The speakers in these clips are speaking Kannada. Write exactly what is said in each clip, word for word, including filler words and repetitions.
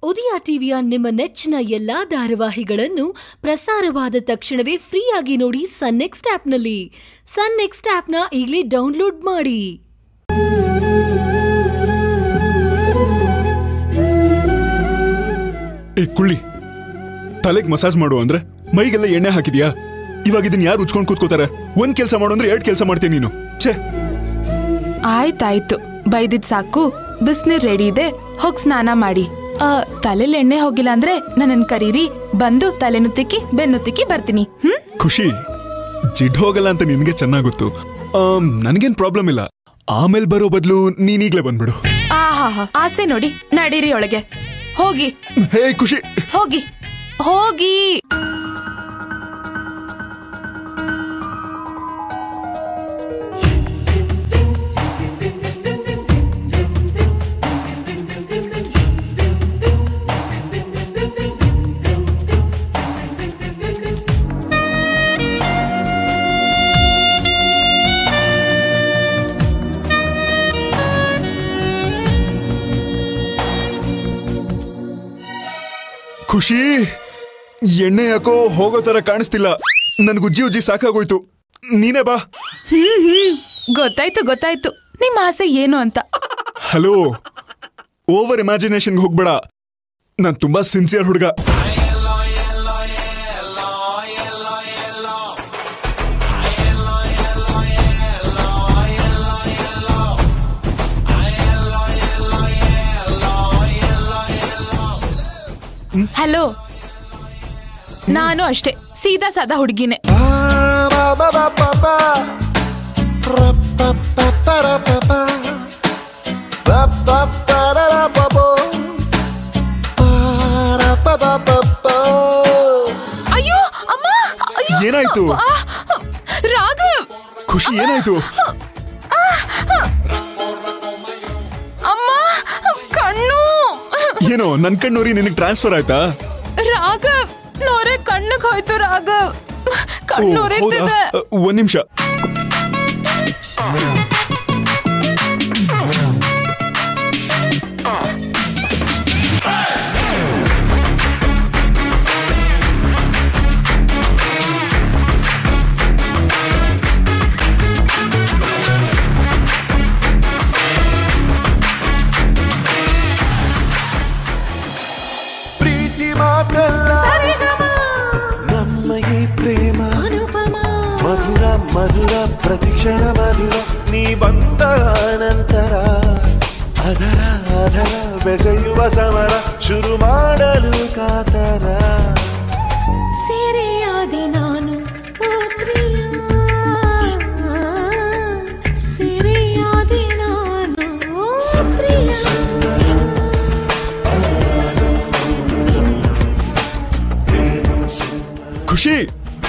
ಉದಯ ಟಿವಿಯ ನಿಮ್ಮ ನೆಚ್ಚಿನ ಎಲ್ಲಾ ಧಾರಾವಾಹಿಗಳನ್ನು ಪ್ರಸಾರವಾದ ತಕ್ಷಣವೇ ಫ್ರೀಯಾಗಿ ನೋಡಿ ಸನ್ ನೆಕ್ಸ್ಟ್ ಆಪ್ನಲ್ಲಿ. ಸನ್ ನೆಕ್ಸ್ಟ್ ಆಪ್ನ ಈಗಲೇ ಡೌನ್ಲೋಡ್ ಮಾಡಿ. ಏ ಕುಳ್ಳಿ, ತಲೆಗೆ ಮಸಾಜ್ ಮಾಡು ಅಂದ್ರೆ ಮೈಗೆಲ್ಲ ಎಣ್ಣೆ ಹಾಕಿದ್ಯಾ? ಇವಾಗ ಇದನ್ನ ಯಾರು ಉಚ್ಕೊಂಡು ಕೂತ್ಕೋತಾರೆ? ಒಂದ್ ಕೆಲಸ ಮಾಡು ಅಂದ್ರೆ ಎರಡ್ ಕೆಲಸ ಮಾಡ್ತೀನಿ ನೀನು. ಛೇ, ಆಯ್ತಾಯ್ತು, ಬೈದಿದ್ ಸಾಕು. ಬಿಸ್ನೀರ್ ರೆಡಿ ಇದೆ, ಹೋಗ್ ಸ್ನಾನ ಮಾಡಿ. ತಲೆಲ್ ಎಣ್ಣೆ ಹೋಗಿಲ್ಲ ಅಂದ್ರೆ ನನ್ನನ್ ಕರೀರಿ, ಬಂದು ತಲೆನು ತಿಕ್ಕಿ ಬೆನ್ನು ತಿಕ್ಕಿ ಬರ್ತೀನಿ. ಹ್ಮ್ ಖುಷಿ, ಜಿಡ್ ಹೋಗಲ್ಲ ಅಂತ ನಿನ್ಗೆ ಚೆನ್ನಾಗ್ ಗೊತ್ತು. ನನ್ಗೇನ್ ಪ್ರಾಬ್ಲಮ್ ಇಲ್ಲ. ಆಮೇಲೆ ಬರೋ ಬದಲು ನೀನೀಗ್ಲೇ ಬಂದ್ಬಿಡು. ಆಹಾ, ಆಸೆ ನೋಡಿ. ನಡೀರಿ ಒಳಗೆ ಹೋಗಿ. ಹೇ ಖುಷಿ, ಹೋಗಿ ಹೋಗಿ. ಖುಷಿ, ಎಣ್ಣೆ ಯಾಕೋ ಹೋಗೋ ತರ ಕಾಣಿಸ್ತಿಲ್ಲ. ನನ್ಗೆ ಉಜ್ಜಿ ಉಜ್ಜಿ ಸಾಕಾಗೋಯ್ತು. ನೀನೇ ಬಾ. ಹ್ಮ್ ಹ್ಮ್ ಗೊತ್ತಾಯ್ತು ಗೊತ್ತಾಯ್ತು ನಿಮ್ಮ ಆಸೆ ಏನು ಅಂತ. ಹಲೋ, ಓವರ್ ಇಮ್ಯಾಜಿನೇಷನ್ಗೆ ಹೋಗ್ಬೇಡ. ನಾನ್ ತುಂಬಾ ಸಿನ್ಸಿಯರ್ ಹುಡುಗ. ಹಲೋ, ನಾನು ಅಷ್ಟೇ ಸೀದಾ ಸಾದಾ ಹುಡುಗಿನೇ. ಅಯ್ಯೋ ಅಮ್ಮ, ಏನಾಯ್ತು? ರಾಘವ್. ಖುಷಿ, ಏನಾಯ್ತು? ಅಮ್ಮ, ಕಣ್ಣು. ಏನೋ ನನ್ ಕಣ್ಣೋರಿ ನಿನಗೆ ಟ್ರಾನ್ಸ್ಫರ್ ಆಯ್ತಾ? ರಾಘವ್, ನೋರೆ ಕಣ್ಣಿಗೆ ಹೋಯ್ತು. ರಾಘವ್, ಕಣ್ಣುರಿತಿದೆ. ಒಂದ್ ನಿಮಿಷ. ಮಧುರ ಪ್ರತಿಕ್ಷಣ ಮಧುರ, ನೀ ಬಂದ ನಂತರ ಅದರ ಅದರ ಬೆಸೆಯುವ ಸಮರ ಶುರು ಮಾಡಲು ಕಾತರ. ಸೆರೆಯಾದೆ ನಾನು ಸೆರೆಯಾದೆ ನಾನು. ಖುಷಿ,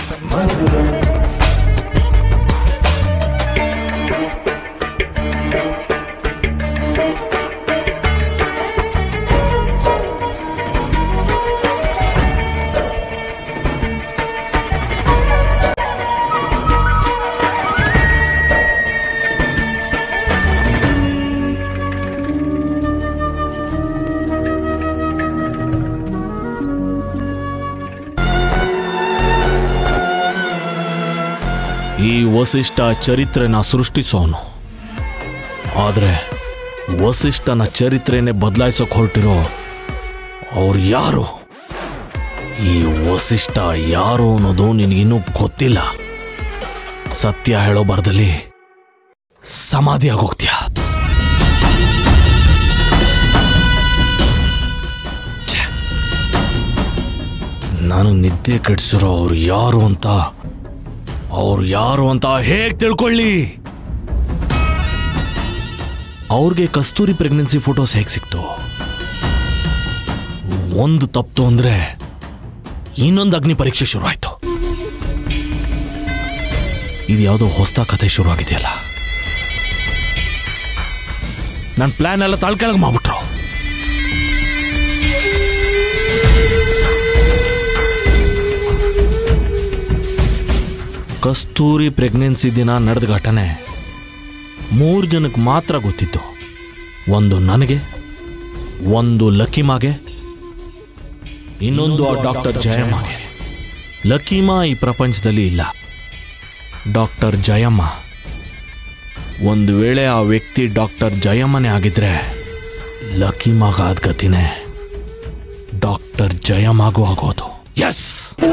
ಈ ವಸಿಷ್ಠ ಚರಿತ್ರೆನ ಸೃಷ್ಟಿಸೋನು, ಆದರೆ ವಸಿಷ್ಠನ ಚರಿತ್ರೆನೇ ಬದಲಾಯಿಸೋಕೆ ಹೊರಟಿರೋ ಅವ್ರು ಯಾರು? ಈ ವಸಿಷ್ಠ ಯಾರು ಅನ್ನೋದು ನಿನಗಿನ್ನೂ ಗೊತ್ತಿಲ್ಲ. ಸತ್ಯ ಹೇಳೋ ಬರದಲ್ಲಿ ಸಮಾಧಿ ಆಗೋಗ್ತೀಯ. ನಾನು ನಿದ್ದೆ ಕೆಡಿಸಿರೋ ಅವ್ರು ಯಾರು ಅಂತ ಅವ್ರು ಯಾರು ಅಂತ ಹೇಗೆ ತಿಳ್ಕೊಳ್ಳಿ? ಅವ್ರಿಗೆ ಕಸ್ತೂರಿ ಪ್ರೆಗ್ನೆನ್ಸಿ ಫೋಟೋಸ್ ಹೇಗೆ ಸಿಕ್ತು? ಒಂದು ತಪ್ತು ಅಂದ್ರೆ ಇನ್ನೊಂದು ಅಗ್ನಿ ಪರೀಕ್ಷೆ ಶುರು ಆಯ್ತು. ಇದು ಯಾವುದೋ ಹೊಸ ಕಥೆ ಶುರು ಆಗಿದೆಯಲ್ಲ. ನನ್ನ ಪ್ಲಾನ್ ಎಲ್ಲ ತಾಳ್ಕೆಳಗೆ ಮಾಡ್ಬಿಟ್ರು. ಕಸ್ತೂರಿ ಪ್ರೆಗ್ನೆನ್ಸಿ ದಿನ ನಡೆದ ಘಟನೆ ಮೂರು ಜನಕ್ಕೆ ಮಾತ್ರ ಗೊತ್ತಿತ್ತು. ಒಂದು ನನಗೆ, ಒಂದು ಲಕಿಮಾಗೆ, ಇನ್ನೊಂದು ಆ ಡಾಕ್ಟರ್ ಜಯಮ್ಮಗೆ. ಲಕೀಮಾ ಈ ಪ್ರಪಂಚದಲ್ಲಿ ಇಲ್ಲ, ಡಾಕ್ಟರ್ ಜಯಮ್ಮ. ಒಂದು ವೇಳೆ ಆ ವ್ಯಕ್ತಿ ಡಾಕ್ಟರ್ ಜಯಮ್ಮನೇ ಆಗಿದ್ರೆ ಲಕೀಮಾಗಾದ ಗತಿನೇ ಡಾಕ್ಟರ್ ಜಯಮ್ಮಗೂ ಆಗೋದು. ಎಸ್,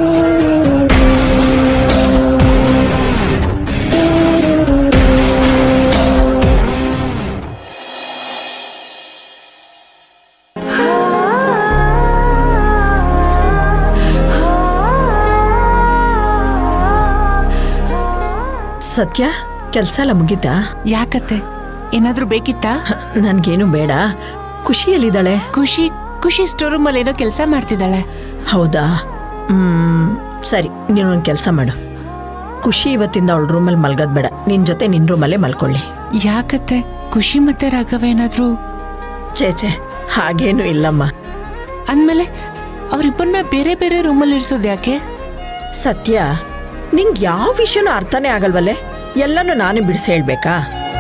ಸತ್ಯ, ಕೆಲಸ ಎಲ್ಲ ಮುಗಿತಾ? ಯಾಕತ್ತೆ, ಏನಾದ್ರೂ ಬೇಕಿತ್ತಾ? ನನ್ಗೇನು ಬೇಡ. ಖುಷಿಯಲ್ಲಿದ್ದಾಳೆ. ಖುಷಿ ಖುಷಿ ಸ್ಟೋರ್ ರೂಮ್ ಅಲ್ಲಿ ಏನೋ ಕೆಲಸ ಮಾಡ್ತಿದ್ದಾಳೆ. ಹೌದಾ? ಹ್ಮ್ ಸರಿ, ನೀನೊಂದು ಕೆಲಸ ಮಾಡು. ಖುಷಿ ಇವತ್ತಿಂದ ಅವಳ ರೂಮಲ್ಲಿ ಮಲ್ಗೋದ್ ಬೇಡ, ನಿನ್ ಜೊತೆ ನಿನ್ ರೂಮಲ್ಲೇ ಮಲ್ಕೊಳ್ಳಿ. ಯಾಕತ್ತೆ, ಖುಷಿ ಮತ್ತೆ ರಾಘವ ಏನಾದ್ರೂ? ಚೇಚೆ, ಹಾಗೇನು ಇಲ್ಲಮ್ಮ. ಅಂದ್ಮೇಲೆ ಅವರಿಬ್ಬರನ್ನ ಬೇರೆ ಬೇರೆ ರೂಮಲ್ಲಿ ಇರಿಸೋದು ಯಾಕೆ? ಸತ್ಯ, ನಿಂಗೆ ಯಾವ ವಿಷಯನೂ ಅರ್ಥನೇ ಆಗಲ್ವಲ್ಲೇ? ಎಲ್ಲನೂ ನಾನೇ ಬಿಡಿಸಿ ಹೇಳ್ಬೇಕಾ?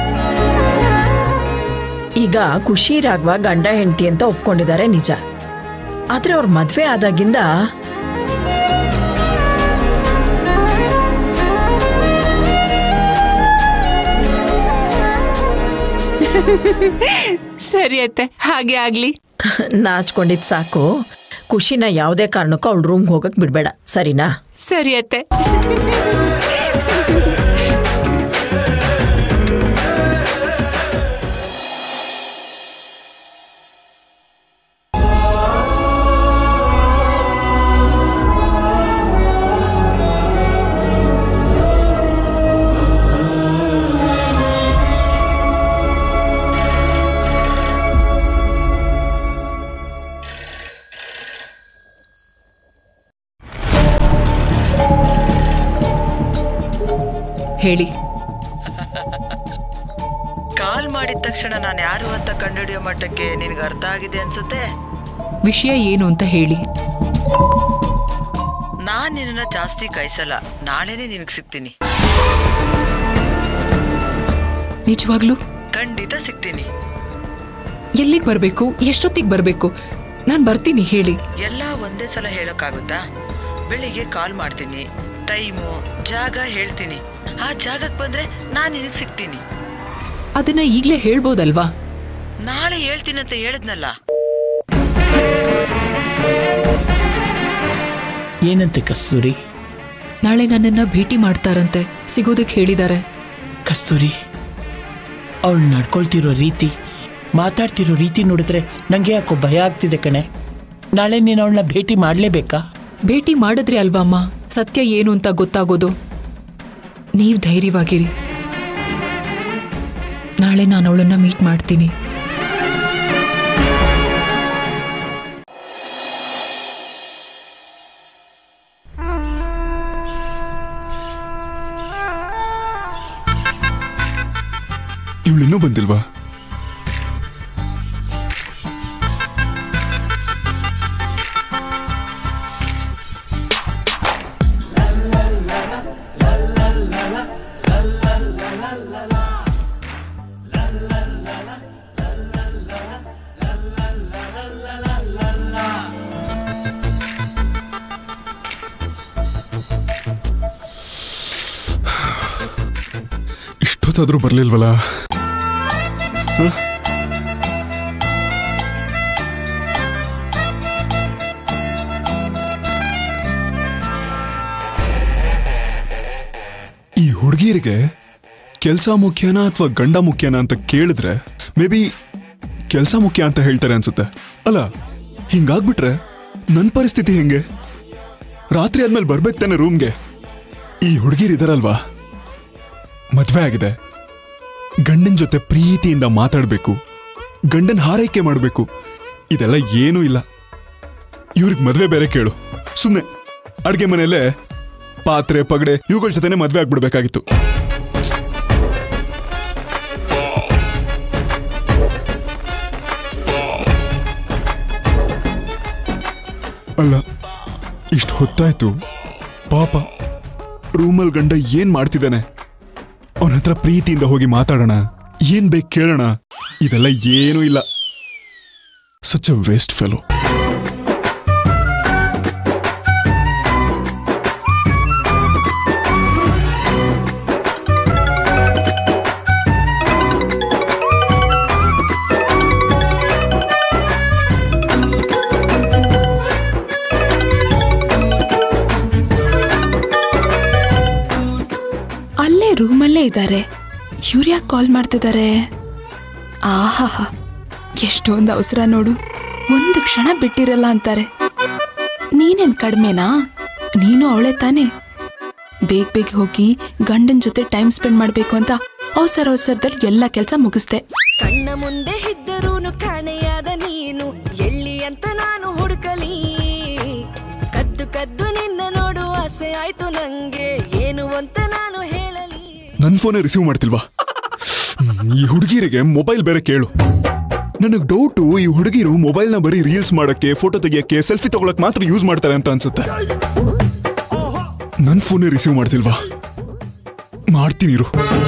ಈಗ ಖುಷಿ ರಾಘವ ಗಂಡ ಹೆಂಡತಿ ಅಂತ ಒಪ್ಕೊಂಡಿದ್ದಾರೆ ನಿಜ. ಆದ್ರೆ ಅವ್ರ ಮದ್ವೆ ಆದಾಗಿಂದ ಸರಿ ಅತ್ತೆ, ಹಾಗೆ ಆಗ್ಲಿ. ನಾಚ್ಕೊಂಡಿದ್ ಸಾಕು. ಖುಷಿನ ಯಾವುದೇ ಕಾರಣಕ್ಕೂ ಅವಳ ರೂಮ್ಗೆ ಹೋಗಕ್ ಬಿಡ್ಬೇಡ, ಸರಿನಾ? ಸರಿ ಅತ್ತೆ. ಹೇಳಿ. ಕಾಲ್ ಮಾಡಿದ ತಕ್ಷಣ ನಾನು ಯಾರು ಅಂತ ಕಂಡುಹಿಡಿಯೋ ಮಟ್ಟಕ್ಕೆ ನಿನಗೆ ಅರ್ಥ ಆಗಿದೆ ಅನ್ಸುತ್ತೆ. ವಿಷಯ ಏನು ಅಂತ ಹೇಳಿ. ನಾನ್ ನಿನ್ನ ಜಾಸ್ತಿ ಕಾಯಿಸಲ್ಲ, ನಾಳೆನೆ ನಿನಗೆ ಸಿಗ್ತೀನಿ. ನಿಜವಾಗ್ಲೂ? ಖಂಡಿತ ಸಿಗ್ತೀನಿ. ಎಲ್ಲಿಗೆ ಬರಬೇಕು, ಎಷ್ಟೊತ್ತಿಗೆ ಬರಬೇಕು? ನಾನು ಬರ್ತೀನಿ, ಹೇಳಿ. ಎಲ್ಲ ಒಂದೇ ಸಲ ಹೇಳೋಕ್ಕಾಗುತ್ತಾ? ಬೆಳಿಗ್ಗೆ ಕಾಲ್ ಮಾಡ್ತೀನಿ, ಟೈಮು ಜಾಗ ಹೇಳ್ತೀನಿ. ಆ ಜಾಗಕ್ಕೆ ಬಂದ್ರೆ ನಾನು ನಿನಗೆ ಸಿಗ್ತೀನಿ. ಅದನ್ನ ಈಗಲೇ ಹೇಳ್ಬೋದಲ್ವಾ? ನಾಳೆ ಹೇಳ್ತೀನಿ ಅಂತ ಹೇಳಿದ್ನಲ್ಲ. ಏನಂತೆ ಕಸ್ತೂರಿ? ನಾಳೆ ನನ್ನನ್ನ ಭೇಟಿ ಮಾಡ್ತಾರಂತೆ, ಸಿಗೋದಕ್ಕೆ ಹೇಳಿದ್ದಾರೆ. ಕಸ್ತೂರಿ, ಅವಳು ನಡ್ಕೊಳ್ತಿರೋ ರೀತಿ, ಮಾತಾಡ್ತಿರೋ ರೀತಿ ನೋಡಿದ್ರೆ ನಂಗೆ ಯಾಕೋ ಭಯ ಆಗ್ತಿದೆ ಕಣೆ. ನಾಳೆ ನೀನು ಅವಳನ್ನ ಭೇಟಿ ಮಾಡಲೇಬೇಕಾ? ಭೇಟಿ ಮಾಡಿದ್ರೆ ಅಲ್ವಾ ಅಮ್ಮ ಸತ್ಯ ಏನು ಅಂತ ಗೊತ್ತಾಗೋದು. ನೀವು ಧೈರ್ಯವಾಗಿರಿ, ನಾಳೆ ನಾನು ಅವಳನ್ನ ಮೀಟ್ ಮಾಡ್ತೀನಿ. ಇವಳಿನ್ನೂ ಬಂದಿಲ್ವಾ? ಇಷ್ಟೊತ್ತಾದ್ರೂ ಬರ್ಲಿಲ್ವಲ್ಲ? ಈ ಹುಡುಗಿರಿಗೆ ಕೆಲಸ ಮುಖ್ಯನಾ ಅಥವಾ ಗಂಡ ಮುಖ್ಯನಾ ಅಂತ ಕೇಳಿದ್ರೆ ಮೇ ಬಿ ಕೆಲಸ ಮುಖ್ಯ ಅಂತ ಹೇಳ್ತಾರೆ ಅನ್ಸುತ್ತೆ. ಅಲ್ಲ, ಹಿಂಗಾಗ್ಬಿಟ್ರೆ ನನ್ನ ಪರಿಸ್ಥಿತಿ ಹೆಂಗೆ? ರಾತ್ರಿ ಆದ್ಮೇಲೆ ಬರ್ಬೇಕು ತಾನೆ ರೂಮ್ಗೆ. ಈ ಹುಡುಗಿರಿದಾರಲ್ವಾ, ಮದ್ವೆ ಆಗಿದೆ, ಗಂಡನ ಜೊತೆ ಪ್ರೀತಿಯಿಂದ ಮಾತಾಡಬೇಕು, ಗಂಡನ ಹಾರೈಕೆ ಮಾಡಬೇಕು, ಇದೆಲ್ಲ ಏನೂ ಇಲ್ಲ. ಇವ್ರಿಗೆ ಮದ್ವೆ ಬೇರೆ ಕೇಳು. ಸುಮ್ಮನೆ ಅಡ್ಗೆ ಮನೆಯಲ್ಲೇ ಪಾತ್ರೆ ಪಗಡೆ ಇವುಗಳ ಜೊತೆನೆ ಮದ್ವೆ ಆಗ್ಬಿಡ್ಬೇಕಾಗಿತ್ತು. ಅಲ್ಲ, ಇಷ್ಟು ಹೊತ್ತಾಯ್ತು, ಪಾಪ ರೂಮಲ್ ಗಂಡ ಏನ್ ಮಾಡ್ತಿದ್ದಾನೆ? ಅವನ ಹತ್ರ ಪ್ರೀತಿಯಿಂದ ಹೋಗಿ ಮಾತಾಡೋಣ, ಏನ್ ಬೇಕು ಕೇಳೋಣ, ಇದೆಲ್ಲ ಏನೂ ಇಲ್ಲ. Such a waste fellow. ರೂಮಲ್ಲೇ ಇದ್ದಾರೆ. ಇವ್ರು ಯಾಕೆ ಕಾಲ್ ಮಾಡ್ತಿದ್ದಾರೆ? ಆಹಾ, ಎಷ್ಟೊಂದು ಅವಸರ ನೋಡು. ಒಂದು ಕ್ಷಣ ಬಿಟ್ಟಿರಲ್ಲ ಅಂತಾರೆ. ನೀನೇನ್ ಕಡಿಮೆನಾ? ನೀನು ಅವಳೆ ತಾನೆ. ಬೇಗ ಬೇಗ ಹೋಗಿ ಗಂಡನ ಜೊತೆ ಟೈಮ್ ಸ್ಪೆಂಡ್ ಮಾಡ್ಬೇಕು ಅಂತ ಅವಸರ ಅವಸರದಲ್ಲಿ ಎಲ್ಲ ಕೆಲಸ ಮುಗಿಸ್ದೆ. ಕಣ್ಣ ಮುಂದೆ ಇದ್ದರೂನು ಕಾಣೆಯಾದ ನೀನು ಎಲ್ಲಿ ಅಂತ ನಾನು ಹುಡುಕಲಿ. ಕದ್ದು ಕದ್ದು ನಿನ್ನ ನೋಡುವ ಆಸೆ ಆಯ್ತು ನಂಗೆ, ಏನು ಅಂತ ನಾನು ಹೇಳಲಿ. ನನ್ನ ಫೋನೇ ರಿಸೀವ್ ಮಾಡ್ತಿಲ್ವಾ? ಈ ಹುಡುಗಿರಿಗೆ ಮೊಬೈಲ್ ಬೇರೆ ಕೇಳು. ನನಗೆ ಡೌಟು, ಈ ಹುಡುಗಿರು ಮೊಬೈಲ್ನ ಬರೀ ರೀಲ್ಸ್ ಮಾಡಕ್ಕೆ, ಫೋಟೋ ತೆಗಿಯಕ್ಕೆ, ಸೆಲ್ಫಿ ತಗೊಳಕ್ ಮಾತ್ರ ಯೂಸ್ ಮಾಡ್ತಾರೆ ಅಂತ ಅನ್ಸುತ್ತೆ. ನನ್ನ ಫೋನೇ ರಿಸೀವ್ ಮಾಡ್ತಿಲ್ವಾ? ಮಾಡ್ತೀನಿರು.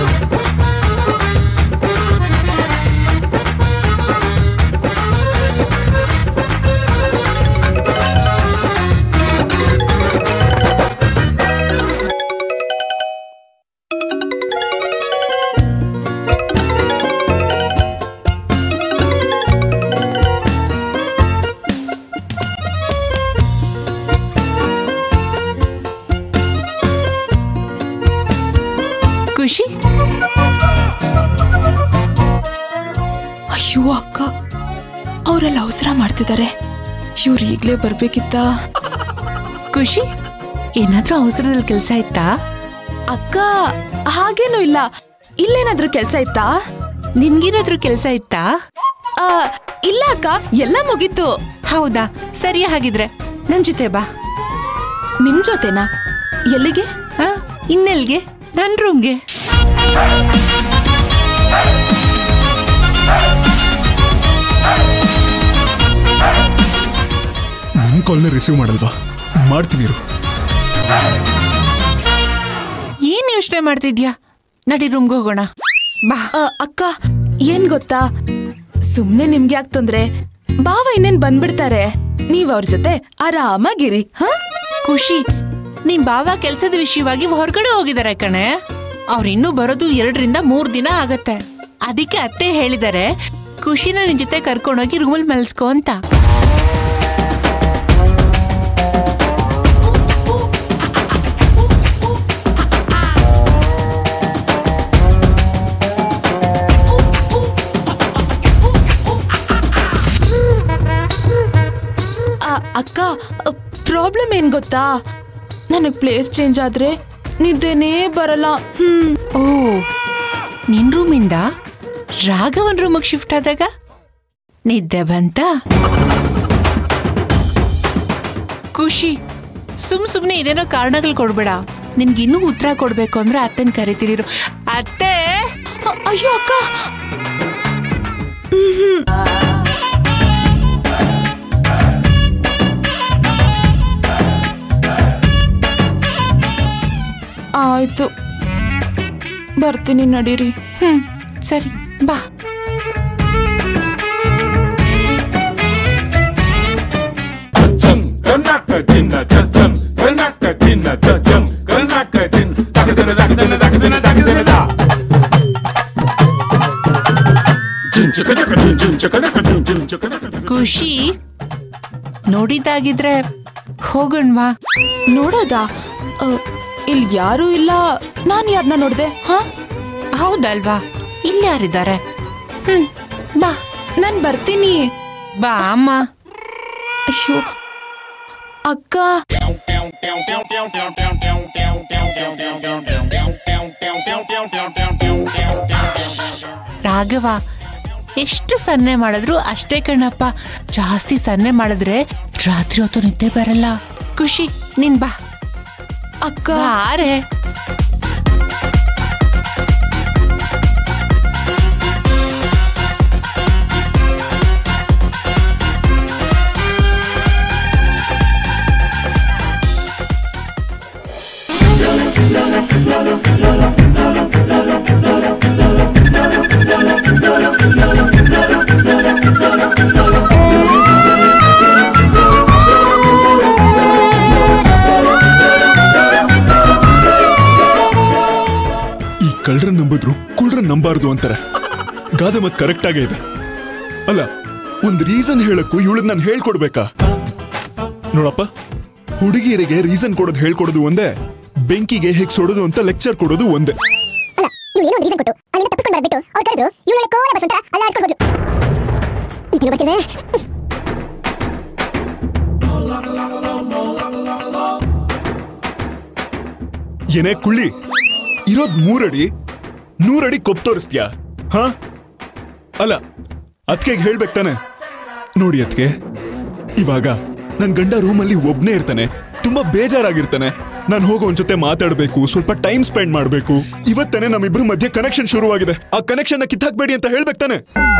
ಖುಷಿ, ಅಯ್ಯೋ ಅಕ್ಕ, ಅವರೆಲ್ಲ ಅವಸರ ಮಾಡ್ತಿದ್ದಾರೆ. ಇವ್ರು ಈಗ್ಲೇ ಬರ್ಬೇಕಿತ್ತ? ಖುಷಿ, ಏನಾದ್ರೂ ಅವಸರದಲ್ಲಿ ಕೆಲ್ಸ ಇತ್ತಾ? ಅಕ್ಕ, ಹಾಗೇನೂ ಇಲ್ಲ. ಇಲ್ಲೇನಾದ್ರೂ ಕೆಲ್ಸ ಇತ್ತಾ? ನಿನ್ಗೇನಾದ್ರೂ ಕೆಲ್ಸ ಇತ್ತಾ? ಆ, ಇಲ್ಲ ಅಕ್ಕ, ಎಲ್ಲ ಮುಗೀತು. ಹೌದಾ, ಸರಿ. ಹಾಗಿದ್ರೆ ನನ್ ಜೊತೆ ಬಾ. ನಿಮ್ ಜೊತೆನಾ? ಎಲ್ಲಿಗೆ? ಇನ್ನೆಲ್ಗೆ? ನನ್ ರೂಮ್ಗೆ. ನನ್ನ ಕಾಲ್ನ ರಿಸೀವ್ ಮಾಡಲ್ವಾ? ಮಾಡ್ತೀನಿರು. ಏನ್ ಯೋಚನೆ ಮಾಡ್ತಿದ್ಯಾ? ನಡಿ ರೂಮ್ಗೆ ಹೋಗೋಣ ಬಾ. ಅಕ್ಕ, ಏನ್ ಗೊತ್ತಾ, ಸುಮ್ನೆ ನಿಮ್ಗೆ ಯಾಕೆ ತೊಂದ್ರೆ? ಬಾವ ಇನ್ನೇನ್ ಬಂದ್ಬಿಡ್ತಾರೆ. ನೀವ್ ಅವ್ರ ಜೊತೆ ಆರಾಮಾಗಿರಿ. ಹ ಖುಷಿ, ನಿಮ್ ಬಾವ ಕೆಲ್ಸದ ವಿಷಯವಾಗಿ ಹೊರಗಡೆ ಹೋಗಿದ್ದಾರೆ ಕಣೆ. ಅವ್ರ ಇನ್ನೂ ಬರೋದು ಎರಡರಿಂದ ಮೂರ್ ದಿನ ಆಗತ್ತೆ. ಅದಕ್ಕೆ ಅತ್ತೆ ಹೇಳಿದಾರೆ ಖುಷಿನ ನಿನ್ ಜೊತೆ ಕರ್ಕೊಂಡೋಗಿ ರೂಮಲ್ಲಿ ಮಲ್ಸ್ಕೊ ಅಂತ. ಅಕ್ಕ, ಪ್ರಾಬ್ಲಮ್ ಏನ್ ಗೊತ್ತಾ, ನನಗ್ ಪ್ಲೇಸ್ ಚೇಂಜ್ ಆದ್ರೆ ನಿದ್ದೆನೇ ಬರಲ್ಲ. ಹ್ಮ್ ಓ, ನಿನ್ ರೂಮಿಂದ ರಾಘವನ್ ರೂಮಿಗೆ ಶಿಫ್ಟ್ ಆದಾಗ ನಿದ್ದೆ ಬಂತ? ಖುಷಿ, ಸುಮ್ ಸುಮ್ನೆ ಇದೇನೋ ಕಾರಣಗಳು ಕೊಡ್ಬೇಡ. ನಿನ್ಗಿನ್ನೂ ಉತ್ತರ ಕೊಡ್ಬೇಕು ಅಂದ್ರೆ ಅತ್ತೆನ್ ಕರಿತಿರು. ಅತ್ತೆ. ಅಯ್ಯೋ ಅಕ್ಕ, ಆಯ್ತು, ಬರ್ತೀನಿ, ನಡೀರಿ. ಹ್ಮ್, ಸರಿ, ಬಾ. ಖುಷಿ, ನೋಡಿದ್ದಾಗಿದ್ರೆ ಹೋಗೋಣವಾ? ನೋಡೋದಾ? ಇಲ್ಲಿ ಯಾರು ಇಲ್ಲ. ನಾನ್ ಯಾರನ್ನ ನೋಡ್ದೆ? ಹಾ, ಹೌದಲ್ವಾ? ಇಲ್ಲಿ ಯಾರಿದ್ದಾರೆ? ಹ್ಮ್, ಬಾ. ನಾನ್ ಬರ್ತೀನಿ. ಬಾ ಅಮ್ಮ. ಅಯ್ಯೋ ಅಕ್ಕ, ರಾಘವ ಎಷ್ಟು ಸನ್ನೆ ಮಾಡಿದ್ರು ಅಷ್ಟೇ ಕಣಪ್ಪ. ಜಾಸ್ತಿ ಸನ್ನೆ ಮಾಡಿದ್ರೆ ರಾತ್ರಿ ಹೊತ್ತು ನಿದ್ದೆ ಬರಲ್ಲ. ಖುಷಿ, ನೀನ್ ಬಾ. ಅಕ್ಕ, ಬಾರೆ. ಕಳ್ಳರನ್ನ ನಂಬಿದ್ರು ಕುಳ್ರನ್ನ ನಂಬಾರ್ದು ಅಂತಾರೆ. ಗಾದೆ ಮತ್ ಕರೆಕ್ಟ್ ಆಗೇ ಇದೆ ಅಲ್ಲ? ಒಂದ್ ರೀಸನ್ ಹೇಳಕ್ಕೂ ಇವಳಿಗೆ ನಾನು ಹೇಳ್ಕೊಡ್ಬೇಕಾ? ನೋಡಪ್ಪ, ಹುಡುಗಿಯರಿಗೆ ರೀಸನ್ ಕೊಡೋದು ಹೇಳ್ಕೊಡೋದು ಒಂದೇ, ಬೆಂಕಿಗೆ ಹೇಗ್ ಸೊಡೋದು ಅಂತ ಲೆಕ್ಚರ್ ಕೊಡೋದು ಒಂದೇ. ಬಂದೆ. ಏನೇ ಕುಳ್ಳಿ, ಇರೋದ್ ಮೂರಡಿ ನೂರಡಿ ಕೊಪ್ ತೋರಿಸ್ತೀಯಾ? ಹಾ ಅಲ್ಲ, ಅದ್ಕೆ ಹೇಳ್ಬೇಕು ತಾನೆ. ನೋಡಿ ಅದ್ಕೆ, ಇವಾಗ ನನ್ ಗಂಡ ರೂಮಲ್ಲಿ ಒಬ್ನೇ ಇರ್ತಾನೆ, ತುಂಬಾ ಬೇಜಾರಾಗಿರ್ತಾನೆ. ನಾನು ಹೋಗೋ ಒಂದ್ ಜೊತೆ ಮಾತಾಡ್ಬೇಕು, ಸ್ವಲ್ಪ ಟೈಮ್ ಸ್ಪೆಂಡ್ ಮಾಡ್ಬೇಕು. ಇವತ್ತೇನೆ ನಮ್ಮಿಬ್ರು ಮಧ್ಯೆ ಕನೆಕ್ಷನ್ ಶುರುವಾಗಿದೆ. ಆ ಕನೆಕ್ಷನ್ ನ ಕಿತ್ತಾಕ್ಬೇಡಿ ಅಂತ ಹೇಳ್ಬೇಕು ತಾನೆ.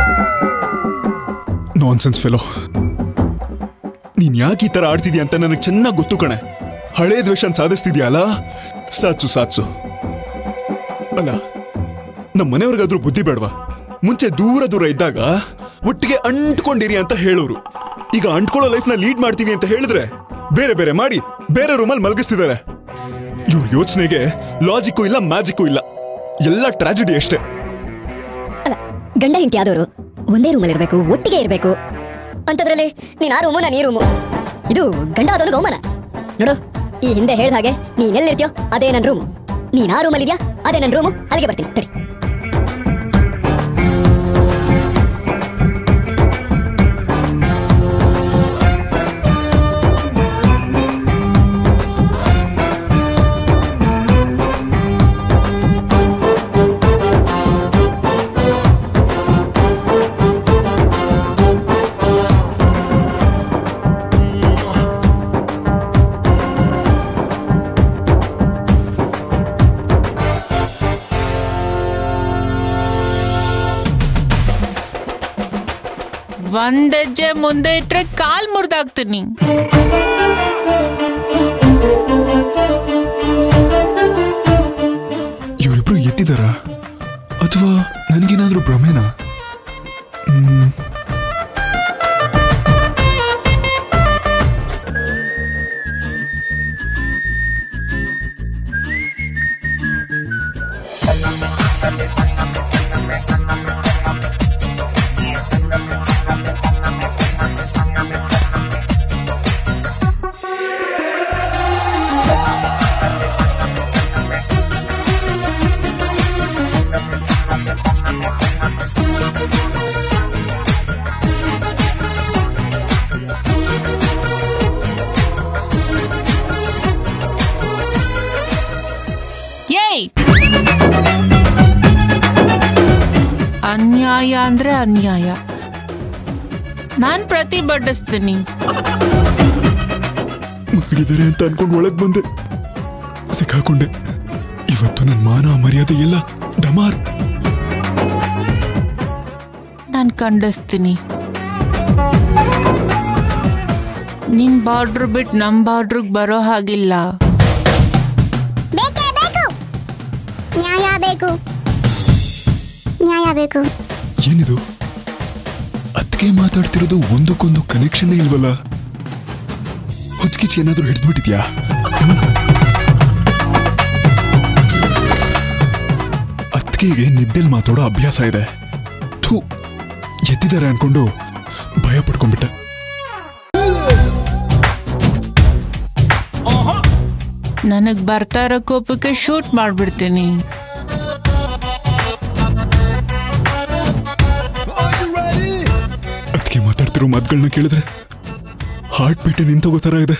ನಾನ್ಸೆನ್ಸ್ ಫೆಲೋ, ನೀನ್ ಯಾಕೆ ಈ ತರ ಆಡ್ತಿದ್ಯಾ ಅಂತ ನನಗೆ ಚೆನ್ನಾಗಿ ಗೊತ್ತು ಕಣೆ. ಹಳೇ ದ್ವೇಷನ್ ಸಾಧಿಸ್ತಿದ್ಯಲ್ಲ, ಸಾತ್ಸು ಸಾತ್ಸು. ಅಲ್ಲ, ನಮ್ಮ ಮನೆಯವ್ರಿಗಾದ್ರೂ ಬುದ್ಧಿ ಬೇಡವಾ? ಮುಂಚೆ ದೂರ ದೂರ ಇದ್ದಾಗ ಒಟ್ಟಿಗೆ ಅಂಟ್ಕೊಂಡಿರಿ ಅಂತ ಹೇಳೋರು. ಈಗ ಅಂಟ್ಕೊಳ್ಳೋ ಲೈಫ್ ನ ಲೀಡ್ ಮಾಡ್ತೀವಿ ಅಂತ ಹೇಳಿದ್ರೆ ಬೇರೆ ಬೇರೆ ಮಾಡಿ ಬೇರೆ ರೂಮಲ್ಲಿ ಮಲಗಿಸ್ತಿದ್ದಾರೆ. ಇವ್ರ ಯೋಚನೆಗೆ ಲಾಜಿಕ್ಕೂ ಇಲ್ಲ, ಮ್ಯಾಜಿಕ್ಕೂ ಇಲ್ಲ, ಎಲ್ಲ ಟ್ರಾಜಿಡಿ ಅಷ್ಟೇ. ಅಲ್ಲ, ಗಂಡ ಹೆಂಡತಿ ಆದವರು ಒಂದೇ ರೂಮಲ್ಲಿ ಇರಬೇಕು, ಒಟ್ಟಿಗೆ ಇರಬೇಕು ಅಂತದ್ರಲ್ಲಿ ನೀನ್ ಆ ರೂಮು, ನಾನು ಈ ರೂಮು. ಇದು ಗಂಡ ಆದವನಿಗೆ ಅವಮಾನ ನೋಡು. ಈ ಹಿಂದೆ ಹೇಳ್ದ ಹಾಗೆ ನೀನೆಲ್ಲಿರ್ತೀಯೋ ಅದೇ ನನ್ನ ರೂಮು. ನೀನ್ ಆ ರೂಮಲ್ಲಿ ಇದೆಯಾ, ಅದೇ ನನ್ನ ರೂಮು. ಅಲ್ಲಿಗೆ ಬರ್ತೀನಿ ತಡಿ. ಒಂದ್ ಹೆಜ್ಜೆ ಮುಂದೆ ಇಟ್ರೆ ಕಾಲ್ ಮುರಿದಾಗ್ತೀನಿ. ಇವರಿಬ್ರು ಎತ್ತಿದಾರ ಅಥವಾ ನನಗೇನಾದ್ರೂ ಭ್ರಮೆನಾ? ಅನ್ಯಾಯ ಅಂದ್ರೆ ಅನ್ಯಾಯ, ನಾನ್ ಪ್ರತಿಭಟಿಸ್ತೀನಿ. ಮಗಳಿದ್ದಾರೆ ಅಂತ ಅನ್ಕೊಂಡು ಒಳಗ್ ಬಂದೆ, ಸಿಕ್ಕಾಕೊಂಡೆ. ಇವತ್ತು ನನ್ನ ಮಾನ ಮರ್ಯಾದೆ ಎಲ್ಲ ಡಮಾರ್. ನಾನ್ ಖಂಡಿಸ್ತೀನಿ. ನಿನ್ ಬಾರ್ಡ್ರ್ ಬಿಟ್ಟು ನಮ್ ಬಾರ್ಡ್ರಿಗೆ ಬರೋ ಹಾಗಿಲ್ಲ. ಬೇಕೇ ಬೇಕು, ನ್ಯಾಯ ಬೇಕು, ನ್ಯಾಯ ಬೇಕು. ಏನಿದು? ಅದಕ್ಕೆ ಮಾತಾಡ್ತಿರೋದು ಒಂದಕ್ಕೊಂದು ಕನೆಕ್ಷನ್ ಇಲ್ವಲ್ಲ? ಹುಚ್ಕಿಚ್ ಏನಾದ್ರೂ ಹಿಡಿದ್ಬಿಟ್ಟಿದ್ಯಾ? ಅತ್ತಿಗೆಗೆ ನಿದ್ದೆಲ್ ಮಾತಾಡೋ ಅಭ್ಯಾಸ ಇದೆ. ಥೂ, ಎತ್ತಿದ್ದಾರೆ ಅನ್ಕೊಂಡು ಭಯ ಪಡ್ಕೊಂಡ್ಬಿಟ್ಟೆ. ನನಗ್ ಬರ್ತಾ ಇರೋ ಕೋಪಕ್ಕೆ ಶೂಟ್ ಮಾಡ್ಬಿಡ್ತೀನಿ. ಅದಕ್ಕೆ ಮಾತಾಡ್ತಿರೋ ಮಾತುಗಳನ್ನ ಕೇಳಿದ್ರೆ ಹಾರ್ಟ್ ಬೀಟ್ ನಿಂತೋಗೋ ತರ ಇದೆ.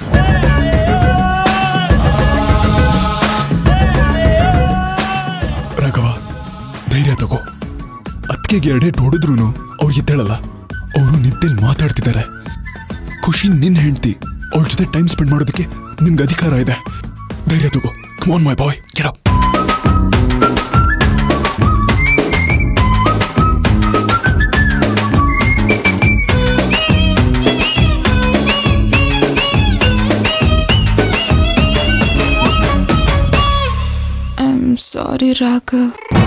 ರಾಘವ, ಧೈರ್ಯ ತಗೋ. ಅತ್ತಿಗೆಗೆ ಎರಡೇ ಹೊಡೆದ್ರು ಅವ್ರು ಎದ್ದೇಳಲ್ಲ. ಅವರು ನಿದ್ದೆಲ್ ಮಾತಾಡ್ತಿದ್ದಾರೆ. ಖುಷಿ ನಿನ್ ಹೆಂಡ್ತಿ, ಅವ್ರ ಜೊತೆ ಟೈಮ್ ಸ್ಪೆಂಡ್ ಮಾಡೋದಕ್ಕೆ ನಿಮ್ಗೆ ಅಧಿಕಾರ ಇದೆ. ಧೈರ್ಯ ತಗೋ. Come on my boy, get up. Sorry Raghav.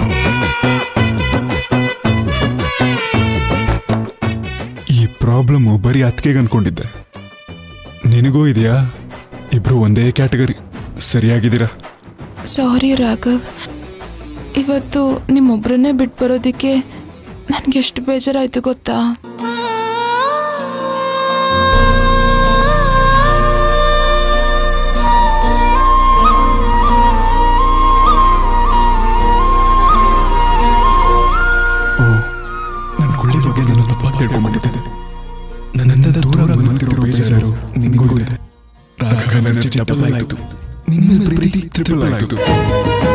ಈ ಪ್ರಾಬ್ಲಮ್ ಬರೀ ಅತ್ತಿಗೆಗೆ ಅನ್ಕೊಂಡಿದ್ದೆ. ನಿನಗೂ ಇದೆಯಾ? ಇಬ್ರು ಒಂದೇ ಕ್ಯಾಟಗರಿ. ಸರಿಯಾಗಿದ್ದೀರಾ? ಸಾರಿ ರಾಘವ್, ಇವತ್ತು ನಿಮ್ಮೊಬ್ಬರನ್ನೇ ಬಿಟ್ಟು ಬರೋದಕ್ಕೆ ನನಗೆ ಎಷ್ಟು ಬೇಜಾರಾಯ್ತು ಗೊತ್ತಾ? ಓ, ನನ್ನ ಗುಳ್ಳಿ ಬಗ್ಗೆ ನಾನು ತಪ್ಪಾಗಿ ತಿಳ್ಕೊಂಡ್ಬಿಟ್ಟಿದ್ದೆ. ನಿನಗೂ ಇದೆ. ರಾಘವನ ಎನರ್ಜಿ ಡಬಲ್ ಆಯ್ತು, ನಿನ್ನ ಪ್ರೀತಿ ಟ್ರಿಪಲ್ ಆಯ್ತು.